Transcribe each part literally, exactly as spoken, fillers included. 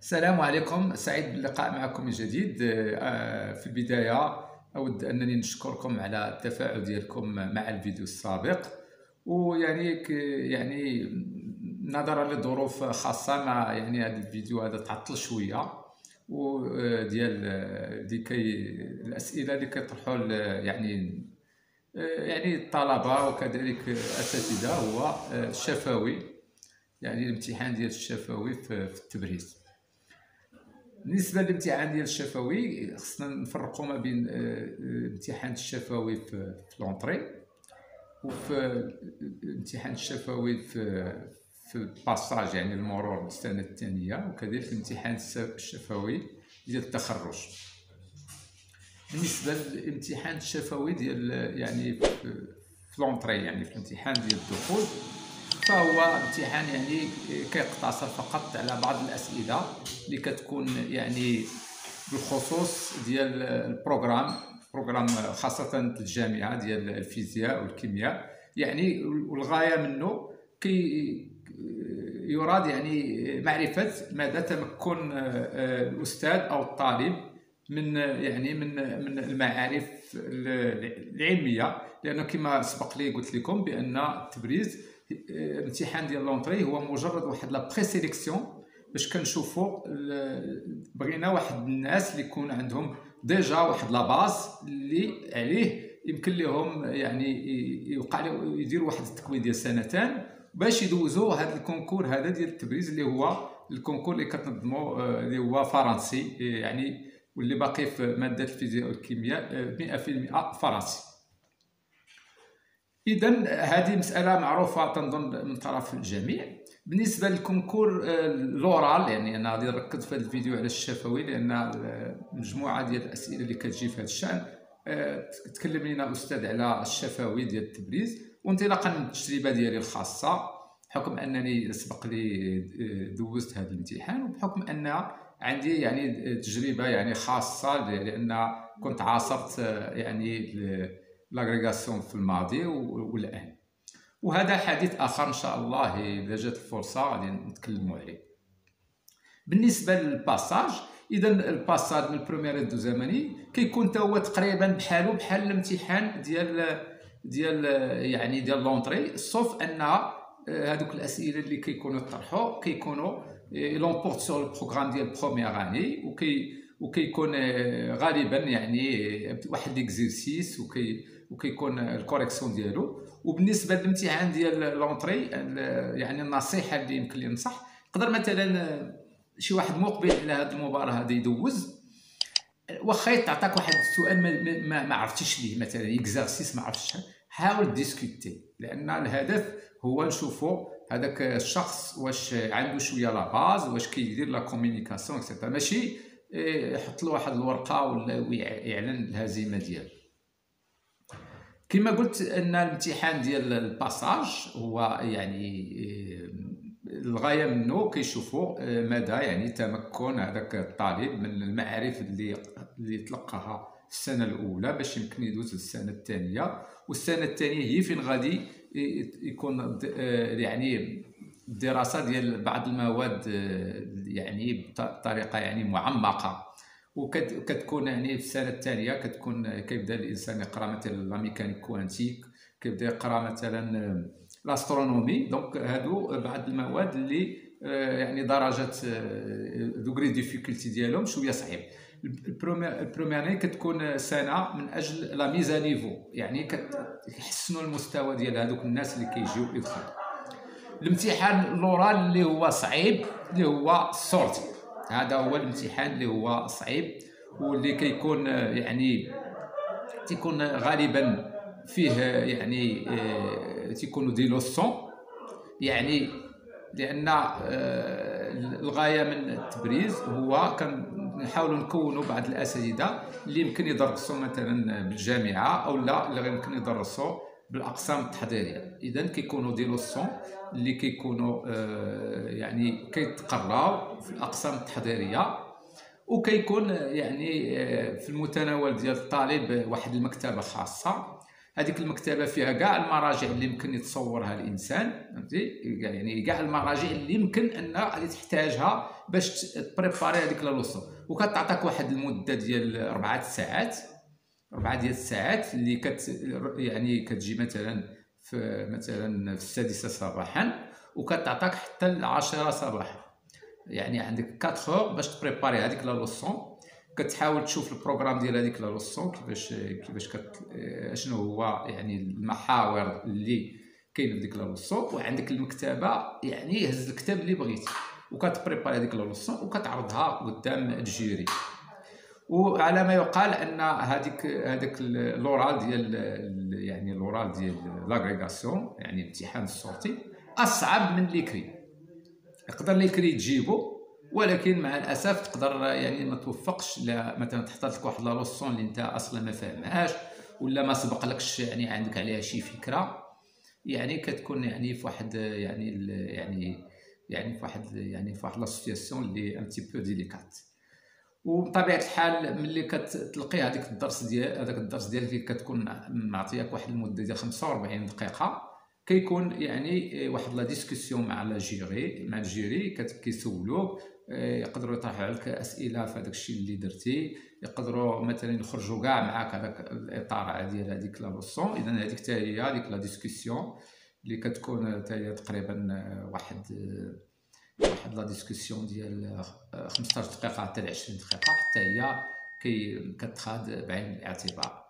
السلام عليكم، سعيد باللقاء معكم من جديد. آه، في البداية أود أنني نشكركم على التفاعل ديالكم مع الفيديو السابق. ويعني ك- يعني نظرا لظروف خاصة مع يعني هذا الفيديو هذا تعطل شوية وديال لكي الأسئلة اللي كيطرحوا ال- يعني آه، يعني الطلبة وكذلك الأساتذة هو آه، الشفوي، يعني الامتحان ديال الشفوي في في التبريز. بالنسبه للامتحان ديال الشفوي خصنا نفرقوا ما بين آه، آه، الامتحان الشفوي في في لونطري، وفي الامتحان الشفوي في في الباساج يعني المرور السنه الثانيه، وكذلك الامتحان الشفوي ديال التخرج. بالنسبه للامتحان الشفوي ديال يعني في في لونطري يعني في الامتحان ديال الدخول، فهو امتحان يعني كيقتصر فقط على بعض الاسئله اللي كتكون يعني بالخصوص ديال البروغرام بروغرام خاصه الجامعه ديال الفيزياء والكيمياء يعني. والغايه منه كي يراد يعني معرفه مدى تمكن الاستاذ او الطالب من يعني من من المعارف العلميه، لانه كما سبق لي قلت لكم بان التبريز الامتحان ديال لونطري هو مجرد واحد لا بري سيليكسيون باش كنشوفوا بغينا واحد الناس اللي يكون عندهم ديجا واحد لا باز اللي عليه يمكن لهم يعني يوقع يديروا واحد التكوين ديال سنتين باش يدوزوا هذا الكونكور هذا ديال التبريز اللي هو الكونكور اللي كتنظموا اللي هو فرنسي يعني، واللي باقي في ماده الفيزياء والكيمياء مئة بالمئة فرنسي. اذا هذه مساله معروفه تنظن من طرف الجميع. بالنسبه للكونكور لورال يعني انا غادي نركز في هذا الفيديو على الشفوي، لان المجموعه ديال الاسئله اللي كتجي في هذا الشان تكلم لنا استاذ على الشفوي ديال التبريز، وانطلاقا من التجربه ديالي الخاصه بحكم انني سبق لي دوزت هذا الامتحان، وبحكم ان عندي يعني تجربه يعني خاصه لان كنت عاصرت يعني لاغريغاسيون في الماضي والان. وهذا حديث اخر ان شاء الله اذا جات الفرصه غادي نتكلموا عليه. بالنسبه للباساج، اذا الباساج من البروميير للدوزياماني كيكون حتى هو تقريبا بحالو بحال الامتحان ديال ديال يعني ديال لونطري، صوف ان هذوك الاسئله اللي كيكونوا طرحوا كيكونوا لومبورت سور البروغرام ديال بروميير اني، وكي وكيكون غالبا يعني واحد ليكزيرسيس وكي وكيكون الكوريكسيون ديالو. وبالنسبه للامتحان ديال لونطري يعني النصيحه اللي يمكن لي ننصح، يقدر مثلا شي واحد مقبل على هذه المباراه هذه يدوز واخا يعطاك واحد السؤال ما, ما, ما عرفتيش ليه مثلا اكزرسيس ما عرفتش، حاول ديسكوتي، لان الهدف هو نشوفوا هذاك الشخص واش عنده شويه لا باز، واش كيدير لا كومونيكاسيون اكسيتيرا، ماشي يحط له واحد الورقه ولا يعلن الهزيمه ديالو. كما قلت ان الامتحان ديال الباساج هو يعني الغايه منه كيشوفوا مدى يعني تمكن هذاك الطالب من المعارف اللي اللي تلقاها في السنه الاولى باش يمكن يدوز للسنه الثانيه. والسنه الثانيه هي فين غادي يكون يعني الدراسه ديال بعض المواد يعني بطريقه يعني معمقه، وكتكون يعني في السنه الثانيه كتكون كيبدا الانسان يقرا مثلا لا ميكانيك كوانتيك، كيبدا يقرا مثلا لاسترونومي. دونك هادو بعض المواد اللي يعني درجات دوغري ديفيكولتي ديالهم شويه صعيب. البروميير كتكون سنه من اجل لا ميزا نيفو، يعني كيحسنوا المستوى ديال هذوك الناس اللي كيجيو يدخلوا. الامتحان لورال اللي هو صعيب اللي هو السورتي، هذا هو الامتحان اللي هو صعيب واللي كيكون يعني تيكون غالبا فيه يعني تيكونوا دي لوسون يعني، لان الغايه من التبريز هو كنحاولوا نكونوا بعض الاساتذه اللي يمكن يدرسوا مثلا بالجامعه او لا اللي يمكن يدرسوا بالاقسام التحضيريه. اذا كيكونوا دي لوسون اللي كيكونوا يعني كيتقراو في الاقسام التحضيريه، وكيكون يعني في المتناول ديال الطالب واحد المكتبه خاصه هذيك المكتبه فيها كاع المراجع اللي يمكن يتصورها الانسان، فهمتي؟ يعني كاع المراجع اللي يمكن ان غادي تحتاجها باش تبريباري هذيك لا لوسون، وكتعطيك واحد المده ديال اربعه ساعات اربعه ديال الساعات اللي كت يعني كتجي مثلا في مثلا في السادسه صباحا وكتعطيك حتى العاشره صباحا. يعني عندك أربعة اور باش تبريباري هذيك لا لوسون. كتحاول تشوف البروغرام ديال هذيك لا لوسون كيفاش كيفاش كت اشنو هو يعني المحاور اللي كاين في ديك لا لوسون، وعندك المكتبه يعني هز الكتاب اللي بغيتي وكتبريباري هذيك لا لوسون وكتعرضها قدام الجيري. وعلى ما يقال ان هذيك هذاك لورال ديال يعني لورال ديال لاغريغاسيون يعني الامتحان الصوتي اصعب من ليكري. يقدر ليكري تجيبو، ولكن مع الاسف تقدر يعني ما توفقش. لا مثلا تحط لك واحد لا لوسون اللي انت اصلا ما فاهمهاش ولا ما سبق لكش يعني عندك عليها شي فكره، يعني كتكون يعني في واحد يعني يعني يعني في واحد يعني في واحد لا سيتياسيون اللي ان تي بو ديليكات. وبطبيعه الحال ملي كتلقي هذاك الدرس ديال هذاك الدرس ديالك اللي كتكون معطياك واحد المده ديال خمسة وأربعين دقيقه، كيكون يعني واحد لا ديسكسيون مع لا جيري مع الجيري كيسولوك، يقدروا يطرحوا عليك اسئله في هذاك الشيء اللي درتي، يقدروا مثلا يخرجوا كاع معاك هذاك الاطار ديال هذيك لا لوسون. اذا هذيك حتى هي هذيك لا ديسكسيون اللي كتكون حتى هي تقريبا واحد واحد لا ديسكسيون ديال خمسطاش دقيقه حتى ل عشرين دقيقه، حتى هي كي كتخاد بعين الاعتبار.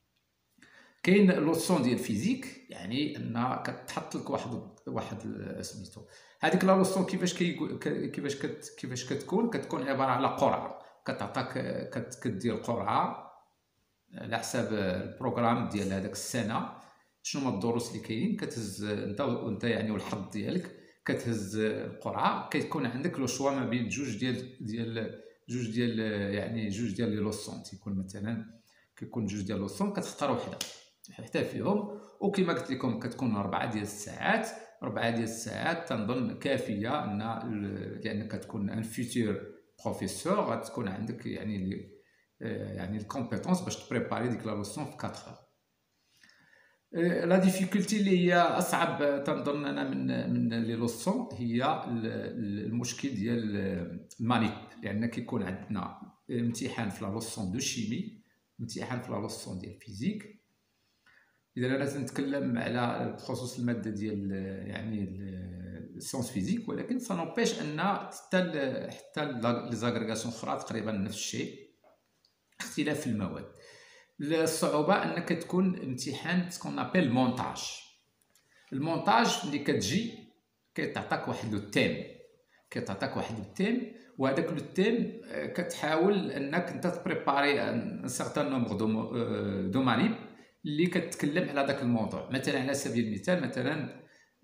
كاين لوسون ديال الفيزيك، يعني ان كتحط لك واحد واحد سميتو هذيك لا لوسون كيفاش كي كيفاش كت كيفاش كتكون كتكون عباره على قرعه. كتعطاك كدير قرعه على حساب البروغرام ديال هذاك السنه، شنو هما الدروس اللي كاينين، كتهز انت وانت يعني والحظ ديالك كتهز القرعه. كيكون عندك لو شوا ما بين جوج ديال ديال جوج ديال يعني جوج ديال لي لوسون. تيكون مثلا كيكون جوج ديال لوسون كتختار وحده حتى فيهم، وكما قلت لكم كتكون أربعة ديال الساعات. أربعة ديال الساعات تنظن كافيه ان لانك كتكون ان فيتور بروفيسور، غتكون عندك يعني يعني الكومبيتونس باش تبريباري ديك لا لوسون في أربعة اور. لا ديفيكولتي اللي هي اصعب تنظن انا من من لي لوسون هي المشكل ديال المانيب، لان كيكون عندنا امتحان في لا لوسون دو شيمي، امتحان في لا لوسون ديال الفيزيك. اذا انا تنتكلم على بخصوص الماده ديال يعني السيونس فيزيك، ولكن سانوبيش ان حتى حتى لي زاغريغاسيون اخرى تقريبا نفس الشيء، اختلاف في المواد. الصعوبه انك تكون امتحان سكون ابل مونتاج. المونتاج اللي كتجي كيتعطاك واحد لو تيم كيتعطاك واحد لو تيم وهذاك لو تيم كتحاول انك انت تبريباري ان سيغتان نومبر دو دو مانيب اللي كتكلم على داك الموضوع. مثلا على سبيل المثال مثلا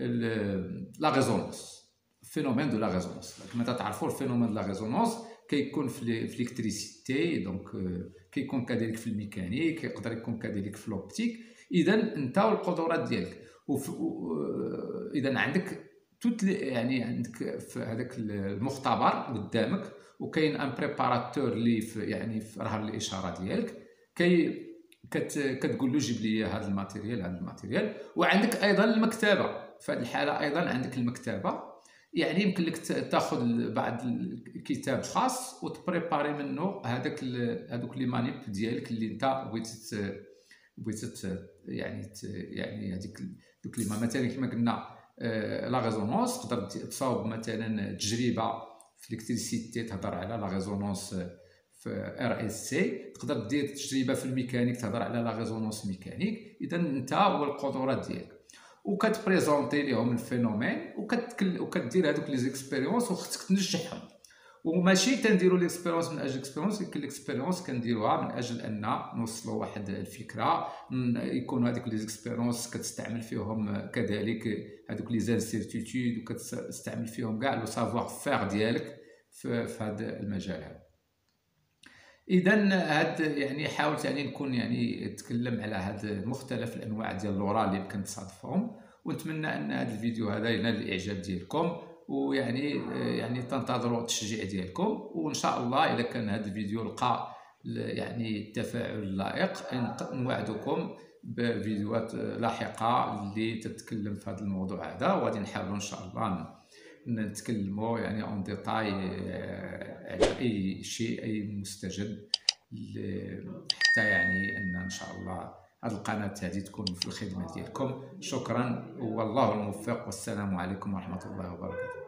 لا ريزونانس، فينومين دو لا ريزونانس. كما تعرفوا الفينومين دو لا ريزونانس كيكون في الالكتريسيتي، دونك كيكون كذلك في الميكانيك، يقدر يكون كذلك في الاوبتيك. اذا انت والقدرات ديالك اذا عندك توت يعني عندك في هذاك المختبر قدامك، وكاين ان بريباراتور اللي يعني في رهن الاشاره ديالك كي كت كتقول له جيب لي هذا الماتيريال هذا الماتيريال. وعندك ايضا المكتبه، في هذه الحاله ايضا عندك المكتبه، يعني يمكن لك تاخذ بعض الكتاب خاص وتبريباري منه هذاك هذوك لي مانيب ديالك اللي انت بغيتي بغيتي يعني يعني هذيك دوك لي مثلا كما قلنا لا ريزونانس. تقدر تصاوب مثلا تجربه في الالكتريسيتي تهضر على لا ريزونانس في ار اس سي، تقدر دير تجربه في الميكانيك تهضر على لا ريزونانس ميكانيك. اذا انت والقدرات ديالك وكتبريزونتي لهم الفينومين وكتكل وكدير هذوك لي زيكسبيريونس وخصك تنجحهم. وماشي تنديروا ليكسبيريونس من اجل اكسبيريونس، يمكن ليكسبيريونس كنديروها من اجل ان نوصلوا واحد الفكره، يكونوا هذوك لي زيكسبيريونس كتستعمل فيهم كذلك هذوك لي زانسيرتيتود وكتستعمل فيهم كاع لو سافوار فير ديالك في, في هذا المجال هذا. اذا هاد يعني حاولت يعني نكون يعني نتكلم على هاد مختلف الانواع ديال اللورال اللي يمكن تصادفهم، ونتمنى ان هذا الفيديو هذا ينال الاعجاب ديالكم، ويعني يعني تنتظروا التشجيع ديالكم. وان شاء الله اذا كان هذا الفيديو لقى يعني التفاعل اللائق. نوعدكم بفيديوهات لاحقه اللي تتكلم في هذا الموضوع هذا، وغادي نحاولوا ان شاء الله نتكلموا يعني اون ديتاي على اي شيء اي مستجد، حتى يعني ان ان شاء الله هذه القناه هذه تكون في الخدمه ديالكم. شكرا والله الموفق، والسلام عليكم ورحمه الله وبركاته.